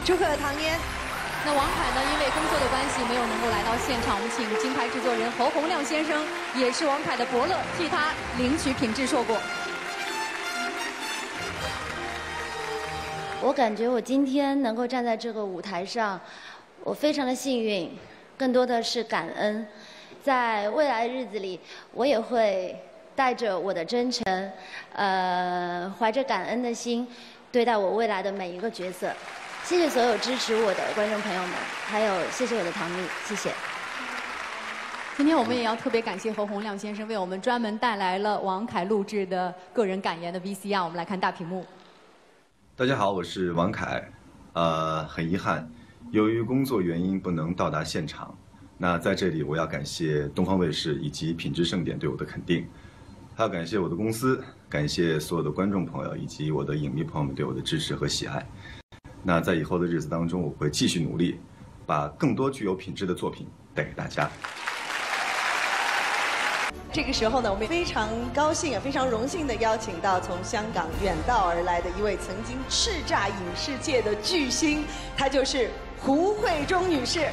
祝贺唐嫣。 那王凯呢，因为工作的关系没有能够来到现场，我们请金牌制作人侯洪亮先生，也是王凯的伯乐，替他领取品质硕果。 我感觉我今天能够站在这个舞台上，我非常的幸运，更多的是感恩。在未来的日子里，我也会带着我的真诚，怀着感恩的心，对待我未来的每一个角色。谢谢所有支持我的观众朋友们，还有谢谢我的唐蜜，谢谢。 今天我们也要特别感谢侯洪亮先生为我们专门带来了王凯录制的个人感言的 VCR， 我们来看大屏幕。 大家好，我是王凯。很遗憾，由于工作原因不能到达现场。那在这里，我要感谢东方卫视以及品质盛典对我的肯定，还要感谢我的公司，感谢所有的观众朋友以及我的影迷朋友们对我的支持和喜爱。那在以后的日子当中，我会继续努力，把更多具有品质的作品带给大家。 这个时候呢，我们非常高兴也非常荣幸地邀请到从香港远道而来的一位曾经叱咤影视界的巨星，她就是胡慧中女士。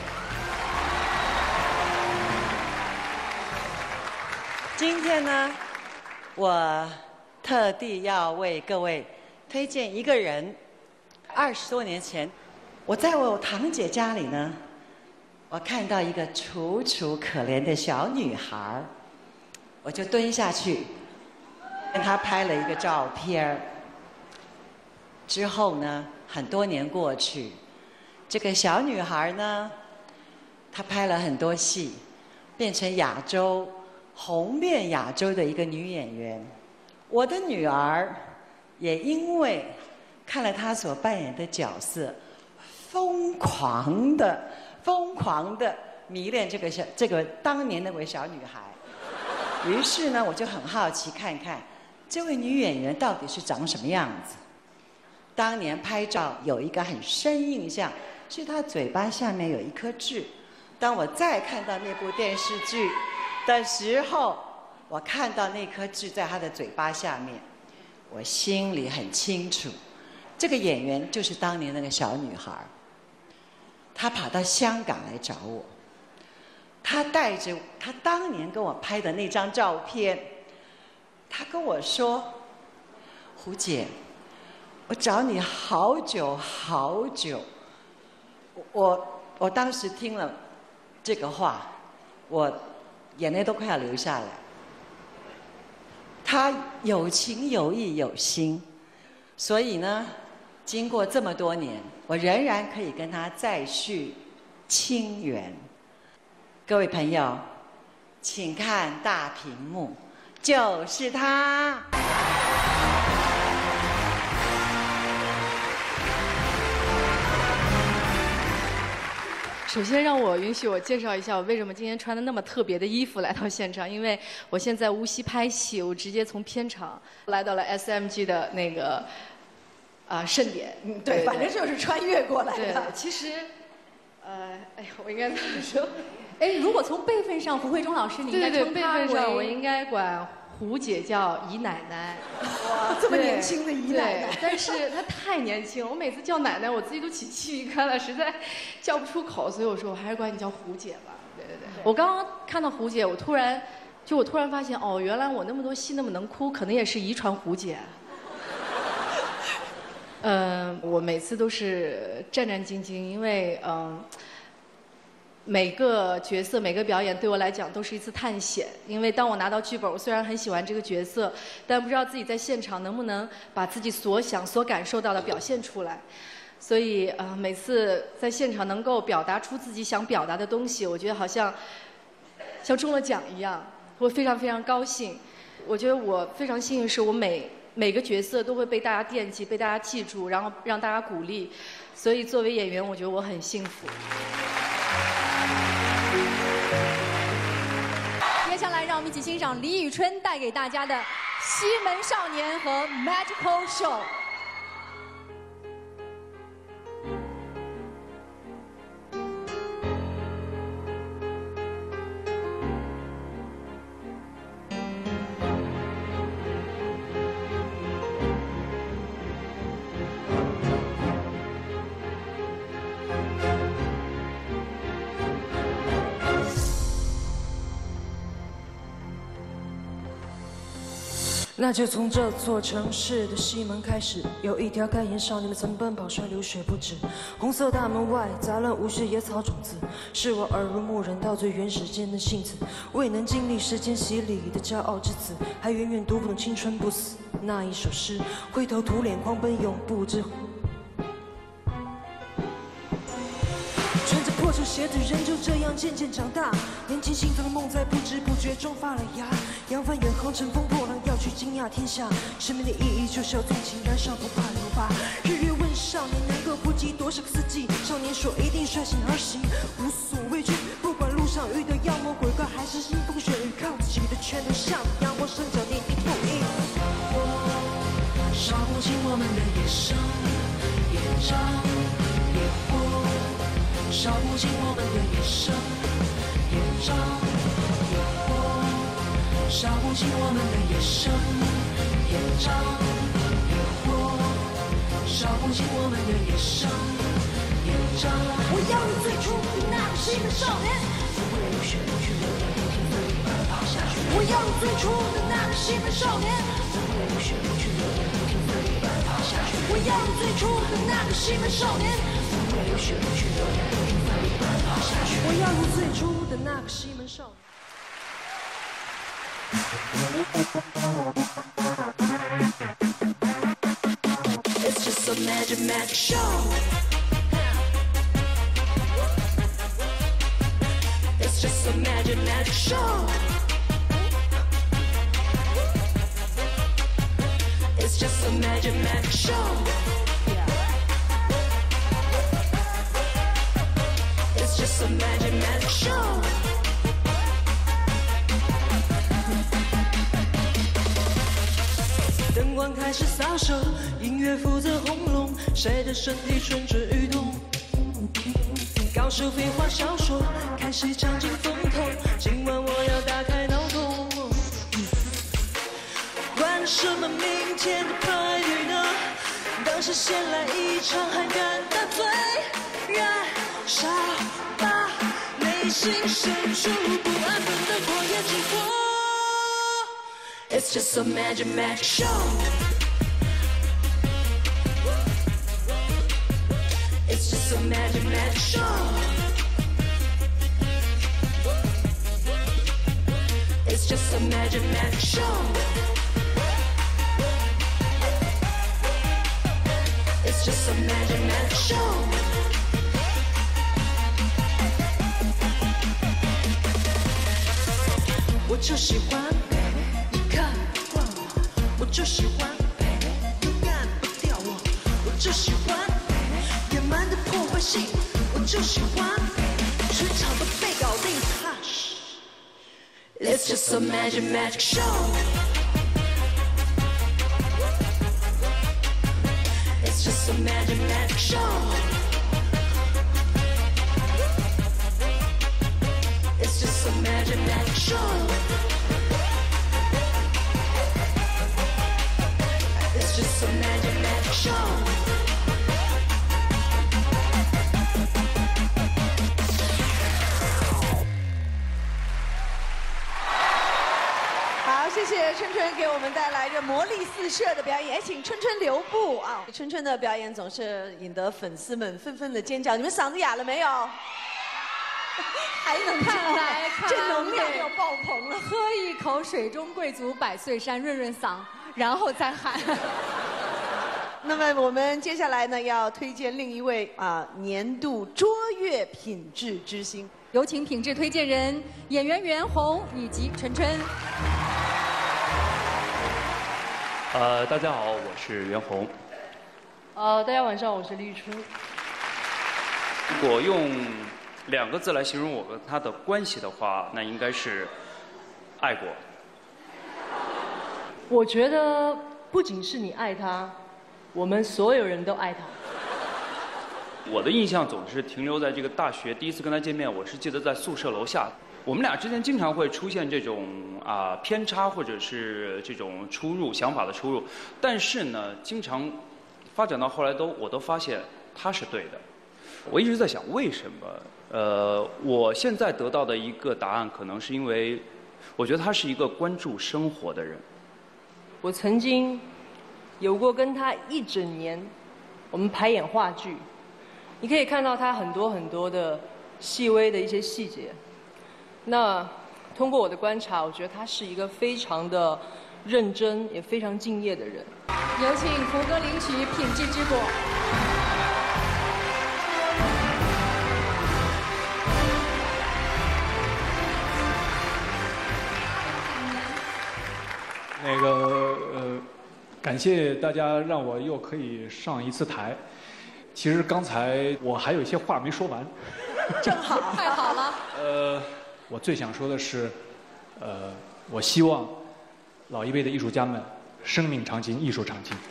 今天呢，我特地要为各位推荐一个人。20多年前，我在我堂姐家里呢，我看到一个楚楚可怜的小女孩，我就蹲下去跟她拍了一个照片。之后呢，很多年过去，这个小女孩呢，她拍了很多戏，变成亚洲红遍亚洲的一个女演员。我的女儿也因为看了她所扮演的角色，疯狂的迷恋这个当年那位小女孩。于是呢，我就很好奇看看这位女演员到底是长什么样子。当年拍照有一个很深印象，是她嘴巴下面有一颗痣。当我再看到那部电视剧的时候，我看到那颗痣在她的嘴巴下面，我心里很清楚。这个演员就是当年那个小女孩，她跑到香港来找我，她带着她当年跟我拍的那张照片，她跟我说：“胡姐，我找你好久好久。”我当时听了这个话，我眼泪都快要流下来。她有情有义有心，所以呢，经过这么多年，我仍然可以跟他再续清缘。各位朋友，请看大屏幕，就是他。 首先让我允许我介绍一下我为什么今天穿的那么特别的衣服来到现场，因为我现在无锡拍戏，我直接从片场来到了 SMG 的那个盛典。 对，反正就是穿越过来的。 对，其实，哎呀，我应该怎么说？ 哎，如果从辈分上，胡慧中老师，你应该称辈她分上我为应该管胡姐叫姨奶奶。 哇，这么年轻的姨奶奶。 但是她太年轻，我每次叫奶奶，我自己都起鸡皮疙瘩，实在叫不出口，所以我说我还是管你叫胡姐吧。对。我刚刚看到胡姐，我突然发现，哦，原来我那么多戏那么能哭，可能也是遗传胡姐。我每次都是战战兢兢，因为每个角色、每个表演对我来讲都是一次探险。因为当我拿到剧本，我虽然很喜欢这个角色，但不知道自己在现场能不能把自己所想、所感受到的表现出来。所以每次在现场能够表达出自己想表达的东西，我觉得好像中了奖一样，我非常非常高兴。我觉得我非常幸运，是我每个角色都会被大家惦记、被大家记住，然后让大家鼓励。所以作为演员，我觉得我很幸福。 接下来，让我们一起欣赏李宇春带给大家的《西门少年》和《Magical Show》。 那就从这座城市的西门开始，有一条开眼少年们曾奔跑，川流血不止。红色大门外杂乱无序野草种子，是我耳濡目染到最原始间的性子。未能经历时间洗礼的骄傲之子，还远远读不懂青春不死那一首诗。灰头土脸狂奔永不知。穿着破旧鞋的人就这样渐渐长大，年轻心脏的梦在不知不觉中发了芽。扬帆远航，乘风破浪，要去惊讶天下。生命的意义就是要纵情燃烧，不怕流疤。日月问少年能够不计多少个四季，少年说一定率性而行，无所畏惧。不管路上遇到妖魔鬼怪，还是腥风血雨，靠自己的拳头向着阳光伸脚点一步一步。烧不尽我们的野生野张野火，烧不尽我们的野生野张野火，烧不尽我们的野生野张野火，烧不尽我们的野生野张。我要你最初的那个西门少年，不会流血流去流泪，不停奋力奔跑下去。我要你最初的那个西门少年，不会流血流去流泪，不停奋力奔跑下去。我要你最初的那个西门少年，不会流血流去流泪，不停奋力奔跑下去。我要你最初的那个西门少年。It's just a magic, magic show. It's just a magic, magic show. It's just a magic, magic show. It's just a magic, magic show.灯光开始洒手，音乐负责轰隆，谁的身体蠢蠢欲动？高手废话少说，看谁尝尽风头。今晚我要打开脑洞，管什么明天的派对呢？当时先来一场，还敢大醉？燃烧吧，内心深处不安分的火焰之火。It's just a magic, magic show. It's just a magic, magic show. It's just a magic, magic show. It's just a magic, magic show. 我就喜欢。我就喜欢，你干不掉我。我就喜欢野蛮的破坏性，我就喜欢全场都被搞定。It's just a magic, magic show. It's just a magic, magic show. It's just a magic, magic show. 好，谢谢春春给我们带来这魔力四射的表演，请春春留步啊！春春的表演总是引得粉丝们纷纷的尖叫，你们嗓子哑了没有？还能看来这能量要爆棚了。 喝一口水中贵族百岁山，润润嗓，然后再喊。 那么我们接下来呢，要推荐另一位年度卓越品质之星， 有请品质推荐人演员袁弘以及春春。 大家好，我是袁弘。 大家晚上，我是李宇春。 如果用2个字来形容我跟他的关系的话，那应该是爱过。 我觉得不仅是你爱他，我们所有人都爱他。 我的印象总是停留在这个大学第一次跟他见面，我是记得在宿舍楼下。我们俩之间经常会出现这种偏差，或者是这种出入想法的出入，但是呢，经常发展到后来我都发现他是对的。我一直在想为什么？我现在得到的一个答案，可能是因为我觉得他是一个关注生活的人。 我曾经有过跟他一整年，我们排演话剧，你可以看到他很多的细微的一些细节。那通过我的观察，我觉得他是一个非常的认真，也非常敬业的人。 有请胡歌领取《品质之果》。 感谢大家让我又可以上一次台。其实刚才我还有一些话没说完。 正好， 太好了。 我最想说的是，我希望老一辈的艺术家们生命长青，艺术长青。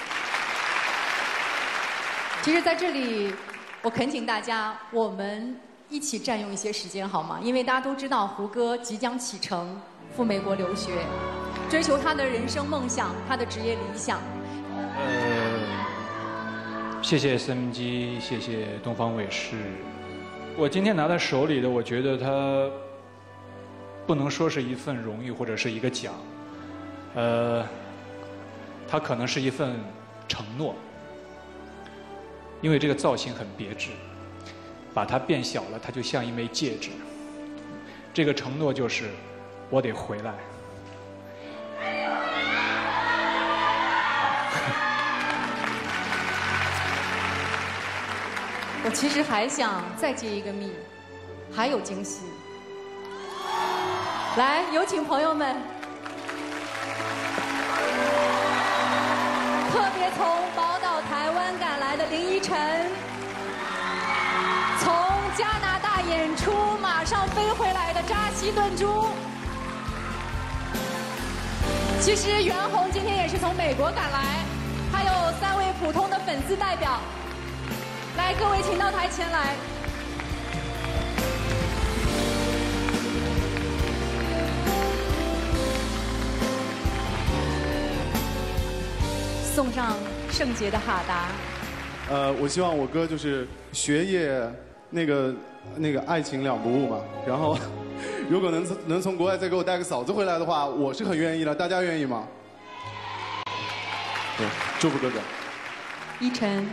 其实，在这里，我恳请大家，我们一起占用一些时间好吗？因为大家都知道，胡歌即将启程赴美国留学，追求他的人生梦想，他的职业理想。 谢谢森明基，谢谢东方卫视。我今天拿在手里的，我觉得它不能说是一份荣誉或者是一个奖，它可能是一份承诺。因为这个造型很别致，把它变小了，它就像一枚戒指。这个承诺就是，我得回来。 我其实还想再揭一个秘，还有惊喜。来，有请朋友们，特别从宝岛台湾赶来的林依晨，从加拿大演出马上飞回来的扎西顿珠。其实袁弘今天也是从美国赶来，还有3位普通的粉丝代表。来，各位请到台前来。送上圣洁的哈达。 我希望我哥就是学业那个爱情两不误嘛。然后，如果能从国外再给我带个嫂子回来的话，我是很愿意的。大家愿意吗？对，祝福哥哥。 依晨。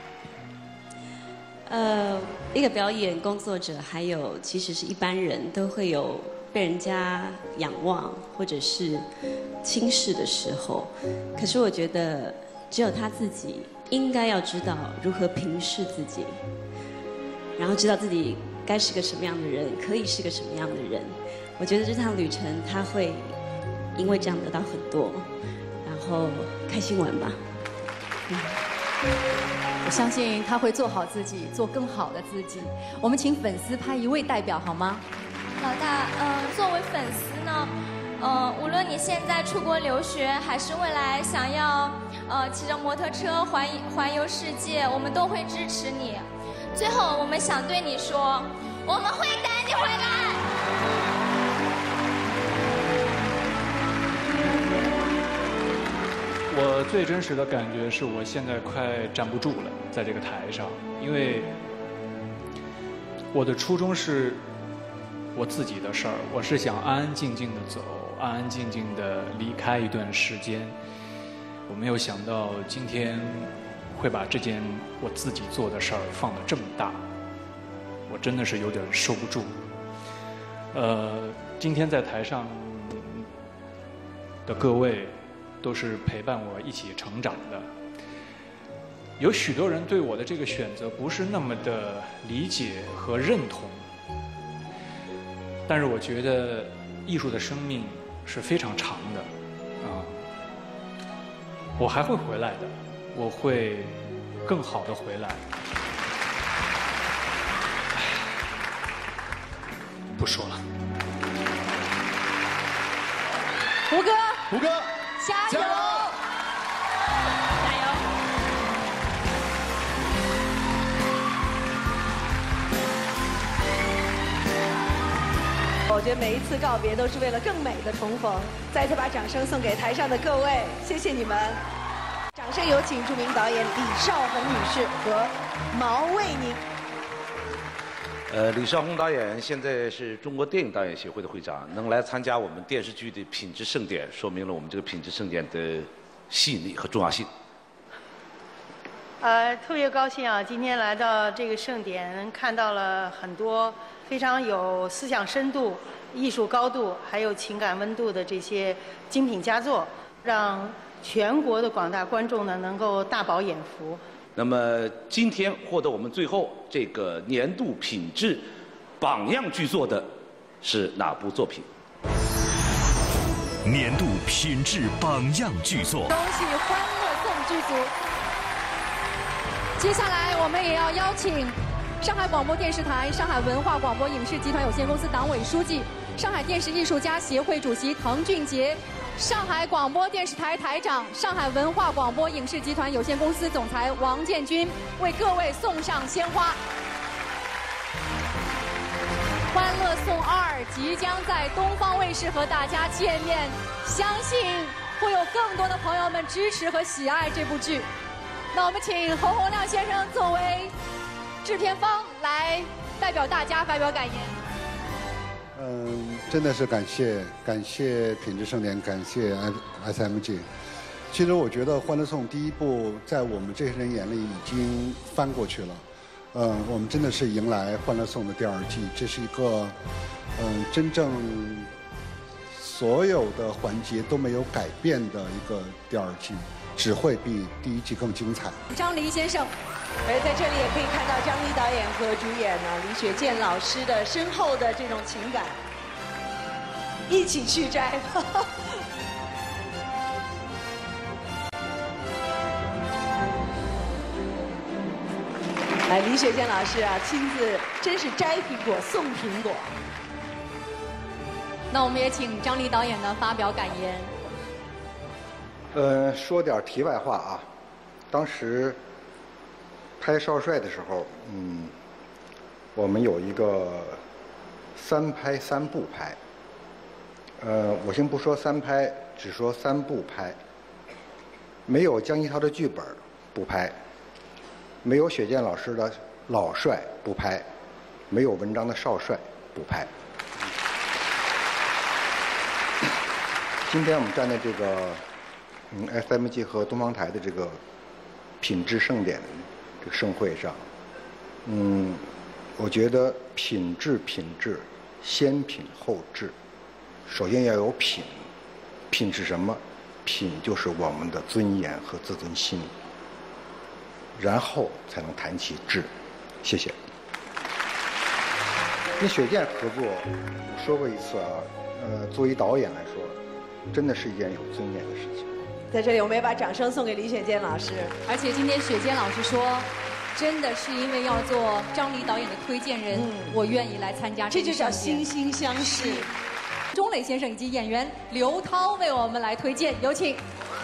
一个表演工作者，还有其实是一般人都会有被人家仰望或者是轻视的时候，可是我觉得只有他自己应该要知道如何平视自己，然后知道自己该是个什么样的人，可以是个什么样的人。我觉得这趟旅程他会因为这样得到很多，然后开心玩吧。 我相信他会做好自己，做更好的自己。我们请粉丝派一位代表好吗？ 老大，作为粉丝呢，无论你现在出国留学，还是未来想要骑着摩托车环游世界，我们都会支持你。最后，我们想对你说，我们会等你回来。 我最真实的感觉是我现在快站不住了，在这个台上，因为我的初衷是我自己的事儿，我是想安安静静的走，安安静静的离开一段时间。我没有想到今天会把这件我自己做的事儿放得这么大，我真的是有点收不住。今天在台上的各位都是陪伴我一起成长的，有许多人对我的这个选择不是那么的理解和认同，但是我觉得艺术的生命是非常长的，我还会回来的，我会更好的回来。不说了。 胡歌， 胡歌， 加油！ 我觉得每一次告别都是为了更美的重逢。再次把掌声送给台上的各位，谢谢你们。掌声有请著名导演李少红女士和毛卫宁。 李少红导演现在是中国电影导演协会的会长，能来参加我们电视剧的品质盛典，说明了我们这个品质盛典的细腻和重要性。 特别高兴啊！今天来到这个盛典，看到了很多非常有思想深度、艺术高度，还有情感温度的这些精品佳作，让全国的广大观众呢能够大饱眼福。 那么今天获得我们最后这个年度品质榜样剧作的是哪部作品？ 年度品质榜样剧作。 恭喜欢乐颂剧组。接下来我们也要邀请上海广播电视台、上海文化广播影视集团有限公司党委书记、上海电视艺术家协会主席滕俊杰、上海广播电视台台长、上海文化广播影视集团有限公司总裁王建军为各位送上鲜花。《欢乐颂2》即将在东方卫视和大家见面，相信会有更多的朋友们支持和喜爱这部剧。那我们请侯洪亮先生作为制片方来代表大家发表感言。 真的是感谢品质盛典，感谢 SMG。其实我觉得《欢乐颂》第一部在我们这些人眼里已经翻过去了。我们真的是迎来《欢乐颂》的第2季，这是一个真正所有的环节都没有改变的一个第2季，只会比第1季更精彩。 张黎先生。 而在这里也可以看到张黎导演和主演李雪健老师的深厚的这种情感，一起去摘。李雪健老师亲自真是摘苹果送苹果。 那我们也请张黎导演呢发表感言。 说点题外话啊，当时拍少帅的时候，我们有一个3拍3不拍。我先不说3拍，只说3不拍。没有江一涛的剧本不拍，没有雪健老师的老帅不拍，没有文章的少帅不拍。今天我们站在这个SMG 和东方台的这个品质盛典这个盛会上，我觉得品质先品后质，首先要有品，品是什么？品就是我们的尊严和自尊心，然后才能谈起质。谢谢。跟雪健合作，我说过一次作为导演来说，真的是一件有尊严的事情。 在这里，我们也把掌声送给李雪健老师。 而且今天雪健老师说，真的是因为要做张黎导演的推荐人，我愿意来参加这个盛典。 这就叫惺惺相惜。 钟磊先生以及演员刘涛为我们来推荐，有请。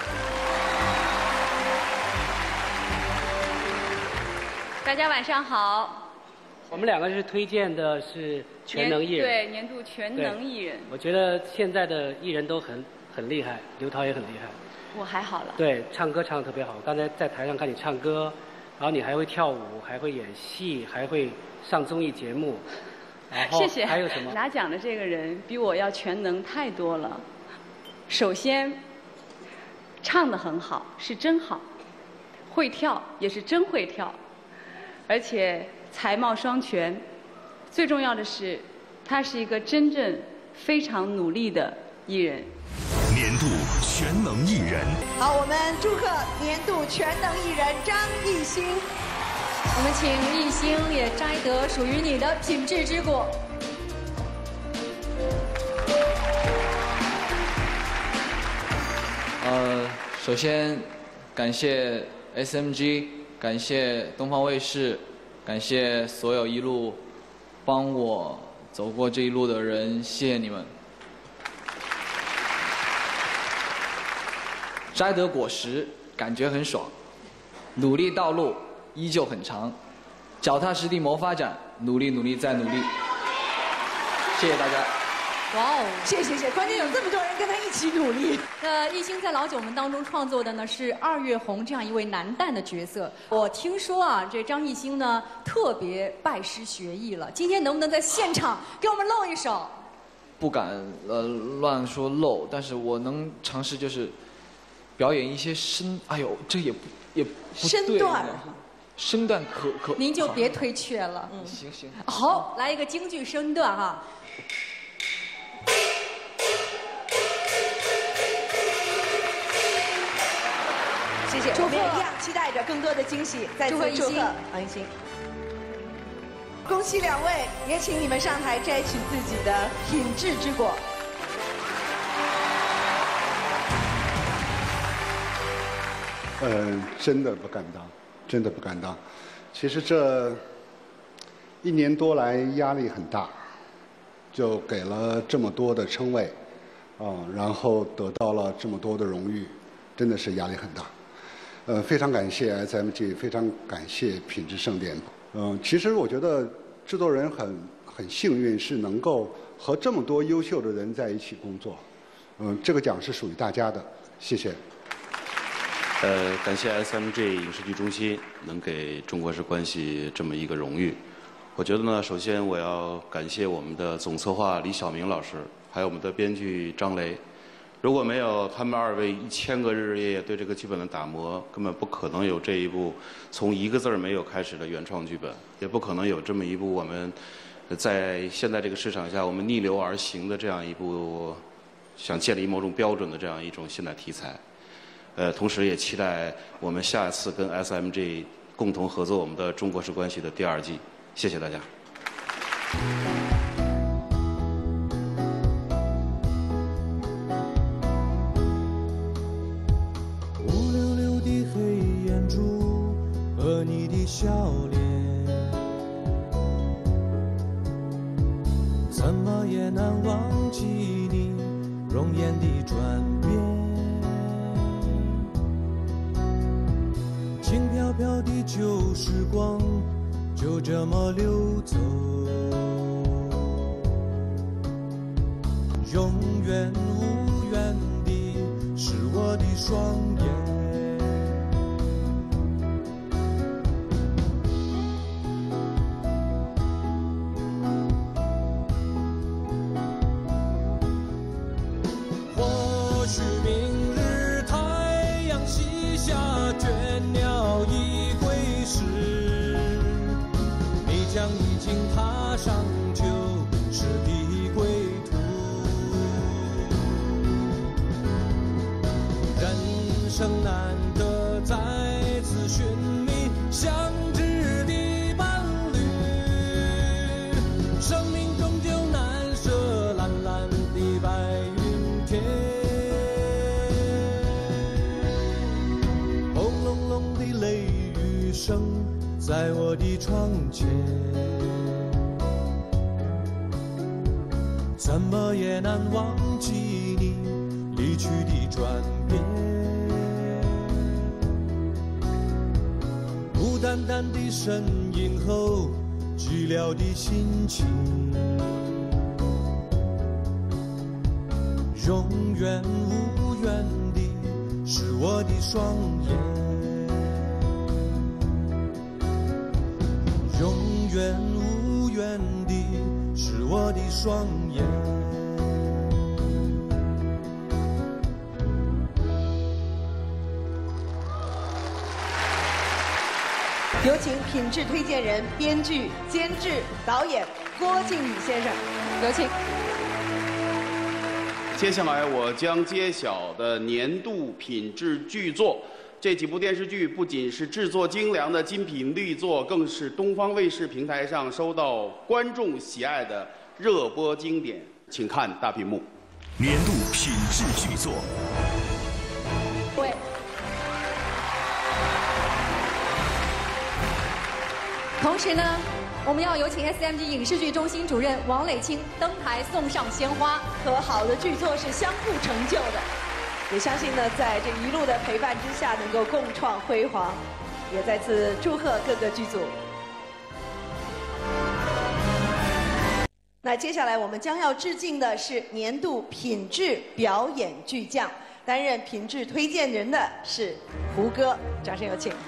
大家晚上好。 我们2个是推荐的是全能艺人， 对，年度全能艺人。 我觉得现在的艺人都很厉害，刘涛也很厉害。 我还好了。 对，唱歌唱得特别好。刚才在台上看你唱歌，然后你还会跳舞，还会演戏，还会上综艺节目。 谢谢。 还有什么？ 拿奖的这个人比我要全能太多了。首先，唱得很好，是真好；会跳也是真会跳，而且才貌双全。最重要的是，他是一个真正非常努力的艺人。 年度全能艺人。 好，我们祝贺年度全能艺人张艺兴。 我们请艺兴也摘得属于你的品质之果。 首先感谢 SMG， 感谢东方卫视，感谢所有一路帮我走过这一路的人，谢谢你们。摘得果实，感觉很爽；努力道路依旧很长，脚踏实地谋发展，努力再努力。谢谢大家。 哇哦， 谢谢，关键有这么多人跟他一起努力。 艺兴在老九门当中创作的呢是二月红这样一位男旦的角色。我听说啊，这张艺兴呢特别拜师学艺了，今天能不能在现场给我们露一手？ 不敢乱说露，但是我能尝试就是表演一些哎呦，这也不对。 身段。 身段可。 您就别推却了。 行。 好，来一个京剧身段哈。 谢谢，我们也一样期待着更多的惊喜。再次祝贺王艺兴。恭喜两位，也请你们上台摘取自己的品质之果。 真的不敢当，真的不敢当。其实这1年多来压力很大，就给了这么多的称谓，然后得到了这么多的荣誉，真的是压力很大。非常感谢 SMG， 非常感谢品质盛典。其实我觉得制作人很幸运，是能够和这么多优秀的人在一起工作。这个奖是属于大家的，谢谢。 感谢 SMG 影视剧中心能给中国式关系这么一个荣誉。我觉得呢，首先我要感谢我们的总策划李晓明老师，还有我们的编剧张雷。如果没有他们2位1000个日日夜夜对这个剧本的打磨，根本不可能有这一部从一个字儿没有开始的原创剧本，也不可能有这么一部我们在现在这个市场下我们逆流而行的这样一部想建立某种标准的这样一种现代题材。同时也期待我们下一次跟 SMG 共同合作我们的中国式关系的第2季。谢谢大家。 乌溜溜的黑眼珠和你的笑脸，怎么也难忘记你容颜的转变。轻飘飘的旧时光就这么流走，永远无缘的是我的双眼。或许明日太阳西下，倦鸟已归时，你将已经踏上旧时的归途。人生难得再次寻觅相知的伴侣，生命终究难舍蓝蓝的白云天。轰隆隆的雷雨声在我的窗前，怎么也难忘记你离去的转变。孤单单的身影后寂寥的心情，永远无缘的是我的双眼。永远无缘的是我的双眼。 有请品质推荐人、编剧、监制、导演郭靖宇先生，有请。 接下来我将揭晓的年度品质巨作。这几部电视剧不仅是制作精良的精品力作，更是东方卫视平台上受到观众喜爱的热播经典。请看大屏幕。 年度品质巨作。 对。同时呢，我们要有请 SMG 影视剧中心主任王磊清登台送上鲜花。 和好的剧作是相互成就的。也相信呢，在这一路的陪伴之下，能够共创辉煌。也再次祝贺各个剧组。 那接下来我们将要致敬的是年度品质表演巨匠，担任品质推荐人的是胡歌，掌声有请。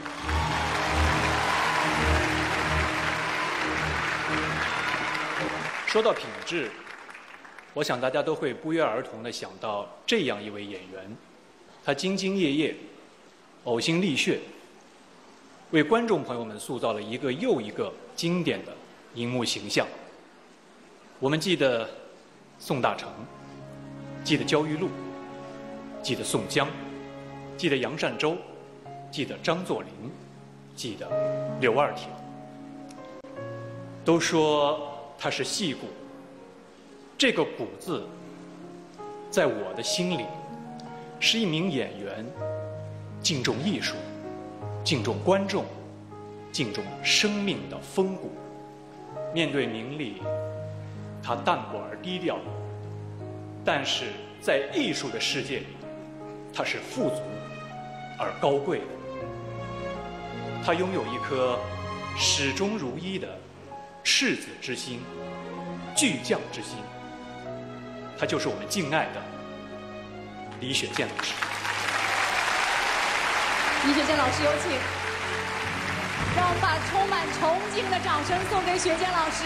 说到品质，我想大家都会不约而同地想到这样一位演员，他兢兢业业，呕心沥血，为观众朋友们塑造了一个又一个经典的荧幕形象。我们记得宋大成，记得焦裕禄，记得宋江，记得杨善洲，记得张作霖，记得刘二铁。都说他是戏骨，这个骨字在我的心里是一名演员敬重艺术，敬重观众，敬重生命的风骨。面对名利，他淡泊而低调，但是在艺术的世界里，他是富足而高贵的。他拥有一颗始终如一的赤子之心，巨匠之心。他就是我们敬爱的李雪健老师。 李雪健老师有请，让我们把充满崇敬的掌声送给雪健老师。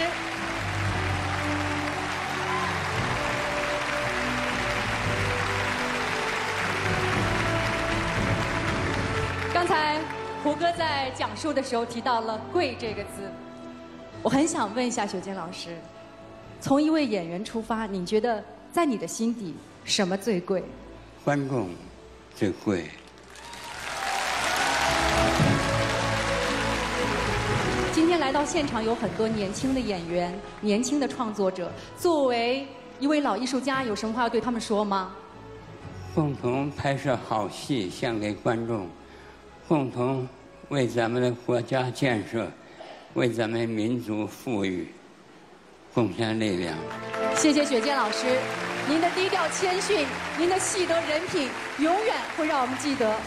刚才胡歌在讲述的时候提到了“贵”这个字，我很想问一下雪健老师，从一位演员出发，你觉得在你的心底什么最贵？ 观众最贵。 今天来到现场有很多年轻的演员、年轻的创作者，作为一位老艺术家，有什么话要对他们说吗？ 共同拍摄好戏，献给观众，共同为咱们的国家建设，为咱们民族富裕贡献力量。 谢谢雪健老师，您的低调谦逊，您的戏德人品，永远会让我们记得。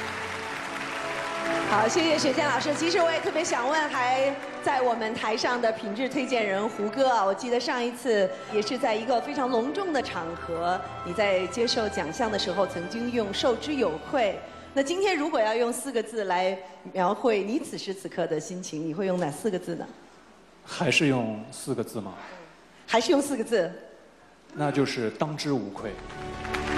好，谢谢雪健老师。其实我也特别想问，还在我们台上的品质推荐人胡歌啊，我记得上一次也是在一个非常隆重的场合，你在接受奖项的时候曾经用“受之有愧”。那今天如果要用4个字来描绘你此时此刻的心情，你会用哪4个字呢？ 还是用4个字吗？ 还是用4个字？ 那就是当之无愧。